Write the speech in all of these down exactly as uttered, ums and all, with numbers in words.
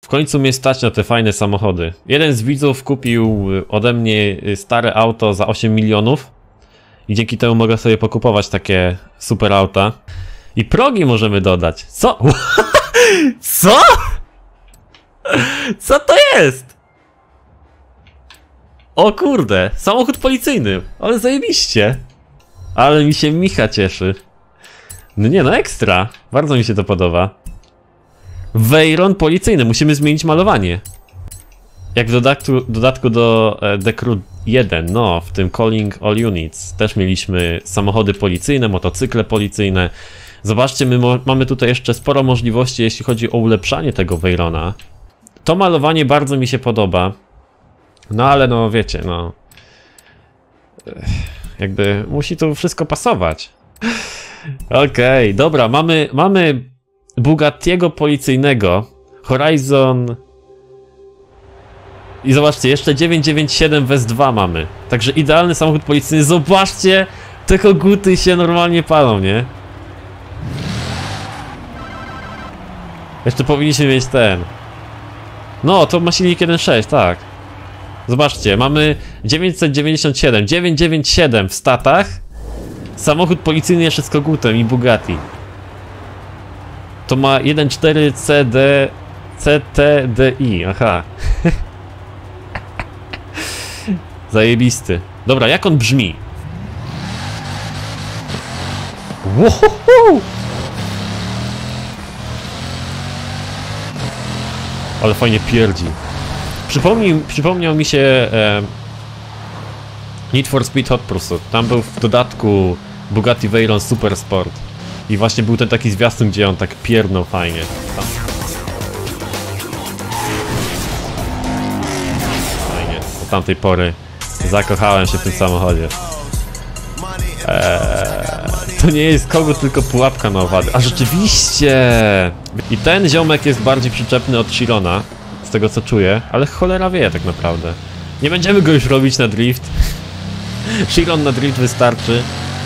W końcu mnie stać na te fajne samochody. Jeden z widzów kupił ode mnie stare auto za osiem milionów. I dzięki temu mogę sobie pokupować takie super auta. I progi możemy dodać. Co? Co? Co to jest? O kurde, samochód policyjny. Ale zajebiście. Ale mi się Micha cieszy. No nie no, ekstra. Bardzo mi się to podoba. Veyron policyjny, musimy zmienić malowanie. Jak w dodatku, dodatku do e, The Crew jeden, no, w tym Calling All Units też mieliśmy samochody policyjne, motocykle policyjne. Zobaczcie, my mamy tutaj jeszcze sporo możliwości, jeśli chodzi o ulepszanie tego Veyrona. To malowanie bardzo mi się podoba. No ale no, wiecie, no... Jakby musi tu wszystko pasować. Okej, okay, dobra, mamy, mamy Bugattiego policyjnego, Horizon... I zobaczcie, jeszcze dziewięćset dziewięćdziesiąt siedem W S dwa mamy. Także idealny samochód policyjny. Zobaczcie, te koguty się normalnie palą, nie? Jeszcze powinniśmy mieć ten. No, to ma silnik jeden sześć, tak. Zobaczcie, mamy dziewięćset dziewięćdziesiąt siedem, dziewięćset dziewięćdziesiąt siedem w statach. Samochód policyjny jeszcze z kogutem i Bugatti. To ma jeden cztery C D C T D I, aha. Zajebisty. Dobra, jak on brzmi? Wohoho! Ale fajnie pierdzi. Przypomnij, przypomniał mi się e, Need for Speed Hot Pursuit. Tam był w dodatku Bugatti Veyron Super Sport. I właśnie był ten taki zwiastun, gdzie on tak pierdnął fajnie. Tam. Fajnie. Od tamtej pory zakochałem się w tym samochodzie. Eee, to nie jest kogut, tylko pułapka na owady. A rzeczywiście! I ten ziomek jest bardziej przyczepny od Chirona, z tego co czuję, ale cholera wie tak naprawdę. Nie będziemy go już robić na drift. Chiron na drift wystarczy.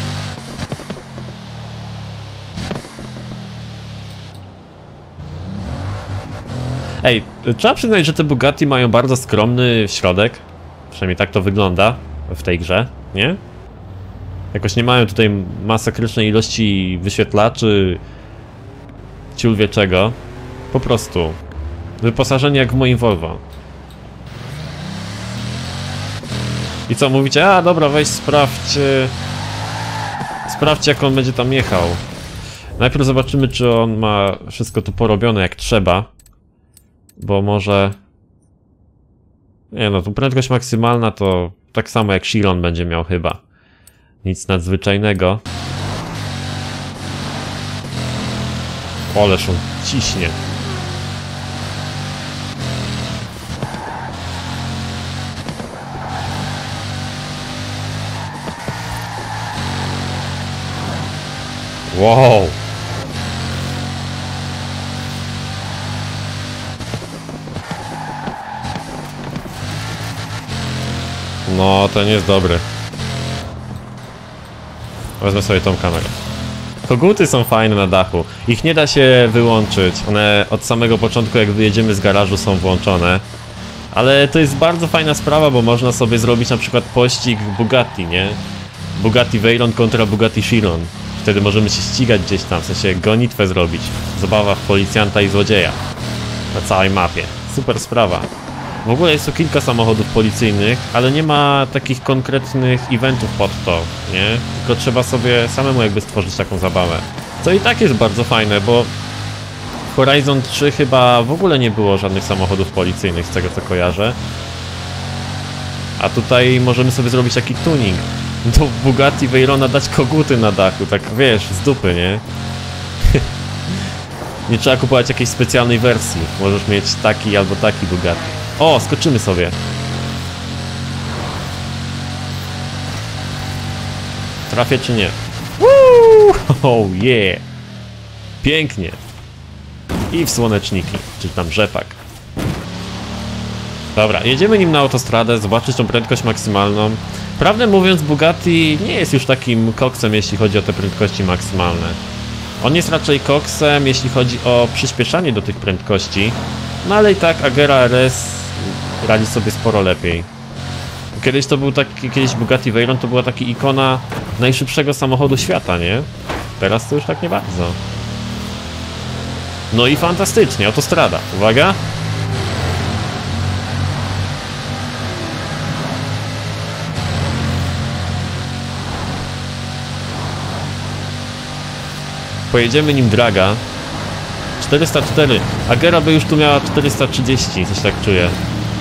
Ej, trzeba przyznać, że te Bugatti mają bardzo skromny środek. Przynajmniej tak to wygląda w tej grze, nie? Jakoś nie mają tutaj masakrycznej ilości wyświetlaczy, ciul wie czego. Po prostu. Wyposażenie jak w moim Volvo. I co, mówicie? A dobra, weź sprawdź... Sprawdź, jak on będzie tam jechał. Najpierw zobaczymy, czy on ma wszystko tu porobione jak trzeba. Bo może... Nie no, tu prędkość maksymalna to tak samo jak Chiron będzie miał chyba. Nic nadzwyczajnego. Oleż on ciśnie. Wow. No, to nie jest dobre. Wezmę sobie tą kamerę. Koguty są fajne na dachu. Ich nie da się wyłączyć. One od samego początku, jak wyjedziemy z garażu, są włączone. Ale to jest bardzo fajna sprawa, bo można sobie zrobić na przykład pościg Bugatti, nie? Bugatti Veyron kontra Bugatti Chiron. Wtedy możemy się ścigać gdzieś tam, w sensie gonitwę zrobić. Zabawa w policjanta i złodzieja. Na całej mapie. Super sprawa. W ogóle jest tu kilka samochodów policyjnych, ale nie ma takich konkretnych eventów pod to, nie? Tylko trzeba sobie samemu jakby stworzyć taką zabawę. Co i tak jest bardzo fajne, bo w Horizon trzy chyba w ogóle nie było żadnych samochodów policyjnych, z tego co kojarzę. A tutaj możemy sobie zrobić taki tuning. Do Bugatti Veyrona dać koguty na dachu, tak wiesz, z dupy, nie? Nie trzeba kupować jakiejś specjalnej wersji. Możesz mieć taki albo taki Bugatti. O, skoczymy sobie. Trafię czy nie? Woo! Oh yeah! Pięknie. I w słoneczniki, czy tam rzepak. Dobra, jedziemy nim na autostradę, zobaczyć tą prędkość maksymalną. Prawdę mówiąc, Bugatti nie jest już takim koksem, jeśli chodzi o te prędkości maksymalne. On jest raczej koksem, jeśli chodzi o przyspieszanie do tych prędkości. No ale i tak Agera R S radzi sobie sporo lepiej. Kiedyś to był taki, kiedyś Bugatti Veyron to była taka ikona najszybszego samochodu świata, nie? Teraz to już tak nie bardzo. No i fantastycznie, autostrada, uwaga! Pojedziemy nim draga. czterysta cztery. Agera by już tu miała czterysta trzydzieści, coś tak czuję.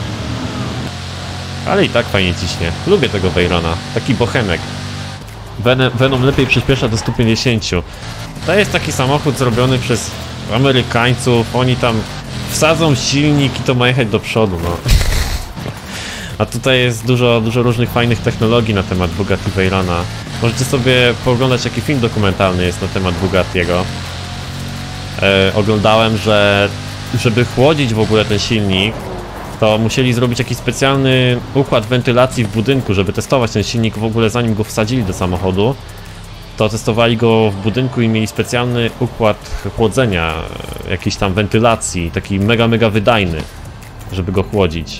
Ale i tak fajnie ciśnie. Lubię tego Veyrona. Taki bochenek. Ven Venom lepiej przyspiesza do stu pięćdziesięciu. To jest taki samochód zrobiony przez Amerykańców. Oni tam wsadzą silnik i to ma jechać do przodu, no. A tutaj jest dużo, dużo różnych fajnych technologii na temat Bugatti Veyrona. Możecie sobie pooglądać, jaki film dokumentalny jest na temat Bugattiego. E, oglądałem, że żeby chłodzić w ogóle ten silnik, to musieli zrobić jakiś specjalny układ wentylacji w budynku, żeby testować ten silnik w ogóle, zanim go wsadzili do samochodu. To testowali go w budynku i mieli specjalny układ chłodzenia, jakiejś tam wentylacji, taki mega, mega wydajny, żeby go chłodzić.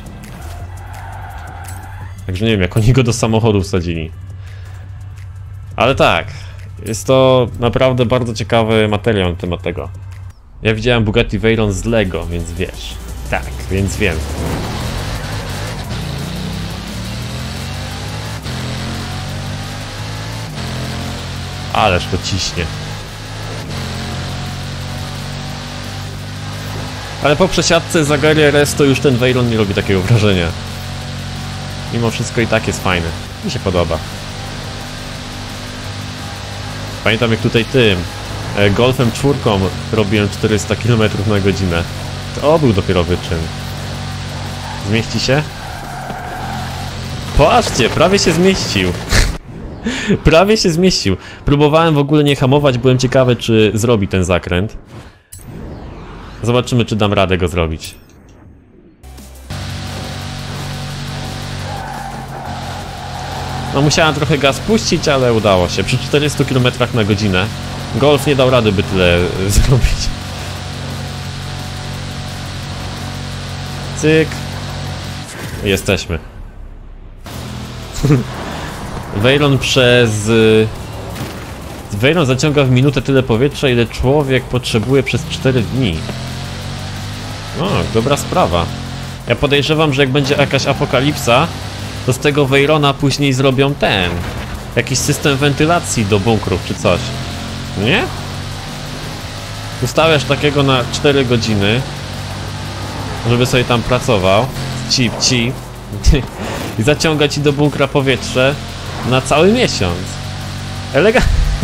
Także nie wiem, jak oni go do samochodu wsadzili. Ale tak, jest to naprawdę bardzo ciekawy materiał na temat tego. Ja widziałem Bugatti Veyron z Lego, więc wiesz. Tak, więc wiem. Ależ to ciśnie. Ale po przesiadce z Agery R S to już ten Veyron nie robi takiego wrażenia. Mimo wszystko i tak jest fajny. Mi się podoba. Pamiętam, jak tutaj tym Golfem czwórką robiłem czterysta kilometrów na godzinę. To był dopiero wyczyn. Zmieści się? Patrzcie, prawie się zmieścił. Prawie się zmieścił. Próbowałem w ogóle nie hamować, byłem ciekawy, czy zrobi ten zakręt. Zobaczymy, czy dam radę go zrobić. No musiałem trochę gaz puścić, ale udało się. Przy czterystu kilometrach na godzinę Golf nie dał rady, by tyle zrobić. Cyk. Jesteśmy. Veyron przez... Veyron zaciąga w minutę tyle powietrza, ile człowiek potrzebuje przez cztery dni. O, dobra sprawa. Ja podejrzewam, że jak będzie jakaś apokalipsa, to z tego Veyrona później zrobią ten... jakiś system wentylacji do bunkrów czy coś. Nie? Ustawiasz takiego na cztery godziny, żeby sobie tam pracował. Cip, cip. I zaciąga ci do bunkra powietrze na cały miesiąc. Elega...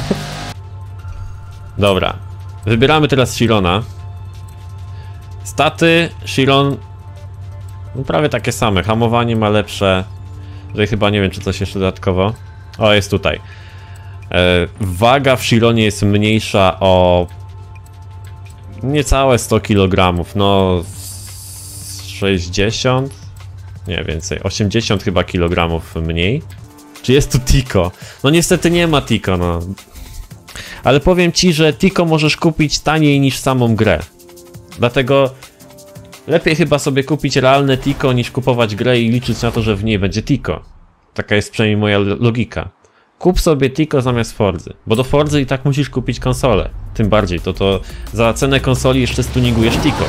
Dobra. Wybieramy teraz Chirona. Staty, Chiron... No prawie takie same. Hamowanie ma lepsze. Tutaj chyba nie wiem, czy coś jeszcze dodatkowo. O, jest tutaj. E, waga w Chironie jest mniejsza o... niecałe sto kilogramów. No... sześćdziesiąt? Nie, więcej. osiemdziesiąt chyba kilogramów mniej. Czy jest tu Tico? No niestety nie ma Tico, no. Ale powiem ci, że Tico możesz kupić taniej niż samą grę. Dlatego lepiej chyba sobie kupić realne Tico niż kupować grę i liczyć na to, że w niej będzie Tico. Taka jest przynajmniej moja logika. Kup sobie Tico zamiast Forzy, bo do Forzy i tak musisz kupić konsolę. Tym bardziej, to to za cenę konsoli jeszcze stuningujesz Tico.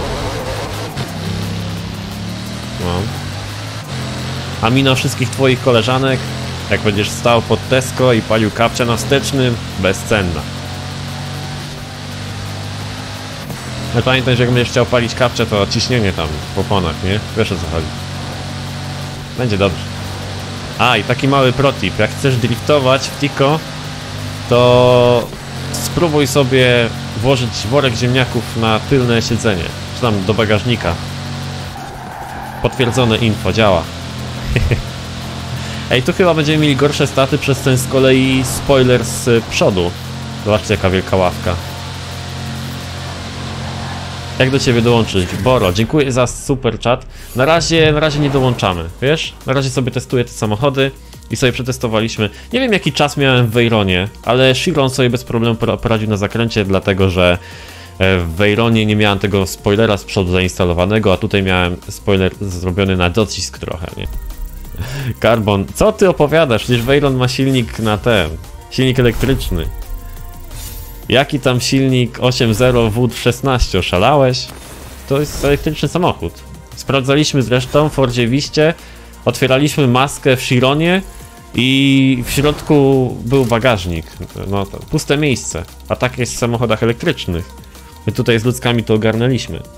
No. A mina wszystkich twoich koleżanek, jak będziesz stał pod Tesco i palił kapcia na wstecznym, bezcenna. Ale pamiętaj, że jak będziesz chciał palić kapcia, to ciśnienie tam w oponach, nie? Wiesz, o co chodzi. Będzie dobrze. A, i taki mały protip, jak chcesz driftować w Tico, to spróbuj sobie włożyć worek ziemniaków na tylne siedzenie, czy tam do bagażnika. Potwierdzone info, działa. Ej, tu chyba będziemy mieli gorsze staty przez ten z kolei spoiler z przodu. Zobaczcie, jaka wielka ławka. Jak do ciebie dołączyć? Boro, dziękuję za super chat. Na razie, na razie nie dołączamy, wiesz? Na razie sobie testuję te samochody i sobie przetestowaliśmy. Nie wiem, jaki czas miałem w Veyronie, ale Chiron sobie bez problemu poradził na zakręcie, dlatego że W Veyronie nie miałem tego spoilera z przodu zainstalowanego, a tutaj miałem spoiler zrobiony na docisk trochę, nie? Carbon, co ty opowiadasz? Przecież Veyron ma silnik na ten, silnik elektryczny. Jaki tam silnik osiem zero W szesnaście, oszalałeś? To jest elektryczny samochód. Sprawdzaliśmy zresztą w Fordzie Wiście, otwieraliśmy maskę w Chironie i w środku był bagażnik, no to puste miejsce, a tak jest w samochodach elektrycznych. My tutaj z ludzkami to ogarnęliśmy.